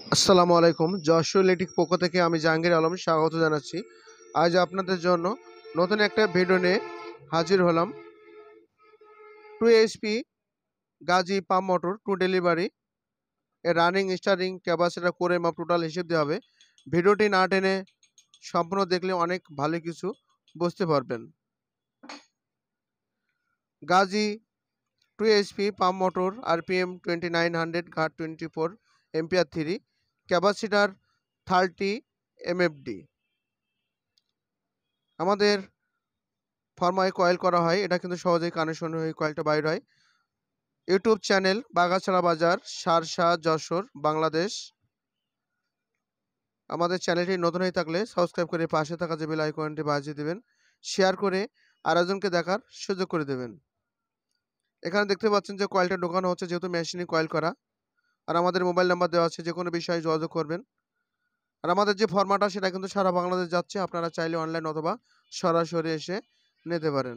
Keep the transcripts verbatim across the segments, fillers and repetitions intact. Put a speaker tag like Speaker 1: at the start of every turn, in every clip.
Speaker 1: আসসালামু আলাইকুম। যশোর ইলেকট্রিক পক্ষ থেকে আমি জাহাঙ্গীর আলম স্বাগত জানাচ্ছি। আজ আপনাদের জন্য নতুন একটা ভিডিও নিয়ে হাজির হলাম। Two HP Gazi pump motor two delivery এর রানিং স্টারিং ক্যাপাসিটার করে মাপ টোটাল হিসেব দেওয়া হবে। ভিডিওটি না টেনে সম্পূর্ণ দেখলে অনেক ভালো কিছু বুঝতে পারবেন। Gazi two HP pump motor RPM twenty nine hundred ঘাট twenty four ampere three capacitor thirty MFD. আমাদের ফরমায় কয়েল করা হয়, এটা কিন্তু সহজেই কানেকশন হয়ে কয়েলটা বাইর হয়। ইউটিউব চ্যানেল বাগাছড়া বাজার, সারসা, যশোর, বাংলাদেশ। আমাদের চ্যানেলটি নতুন হয়ে থাকলে সাবস্ক্রাইব করে পাশে থাকা যে বেল আইকনটি বাজিয়ে দেবেন, শেয়ার করে আরেকজনকে দেখার সুযোগ করে দেবেন। এখানে দেখতে পাচ্ছেন যে কয়েলটা ঢোকানো হচ্ছে, যেহেতু মেশিনে কয়েল করা। আর আমাদের মোবাইল নাম্বার দেওয়া আছে, যে কোনো বিষয়ে যোগাযোগ করবেন। আর আমাদের যে ফরমাটা সেটা কিন্তু সারা বাংলাদেশ যাচ্ছে, আপনারা চাইলে অনলাইন অথবা সরাসরি এসে নিতে পারেন।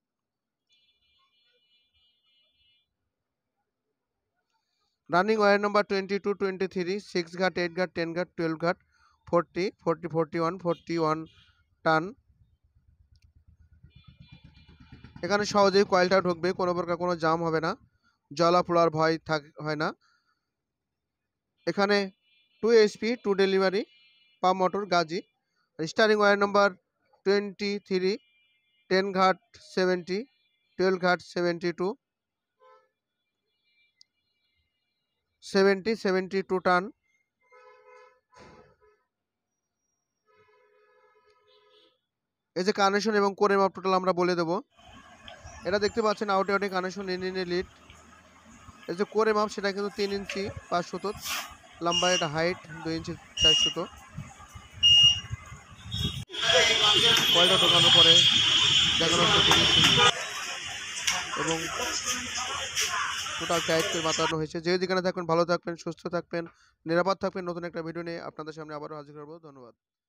Speaker 1: Running wire number twenty two, twenty three, six ঘাট, এইট ঘাট, টেন ঘাট, টুয়েলভ ঘাট, forty, forty, forty one, forty one টান। এখানে সহজেই কয়েলটা ঢুকবে, কোনো প্রকার কোনো জাম হবে না, জলা পোড়ার ভয় থাক হয় না। এখানে two HP two delivery pump motor Gazi. Starting wire number twenty three, ten ঘাট সেভেন্টি, টুয়েলভ ঘাট seventy two, seventy, seventy two টান। এই যে কানেকশন এবং কোরের মাপ টোটাল আমরা বলে দেবো। এটা দেখতে পাচ্ছেন আউটে আউটে কানেকশন, ইন ইনে লিড। এই যে কোরে মাপ সেটা কিন্তু তিন ইঞ্চি পাঁচ সুতো লম্বা, এটা হাইট দুই ইঞ্চি চার সুতো। কয়েলটা ঢোকানোর পরে দেখানো হচ্ছে ফিনিশিং এবং টোটাল টাইট করে বাতানো হয়েছে। যে যেখানে থাকবেন ভালো থাকবেন, সুস্থ থাকবেন, নিরাপদ থাকবেন। নতুন একটা ভিডিও নিয়ে আপনাদের সামনে আবারও হাজির করবো। ধন্যবাদ।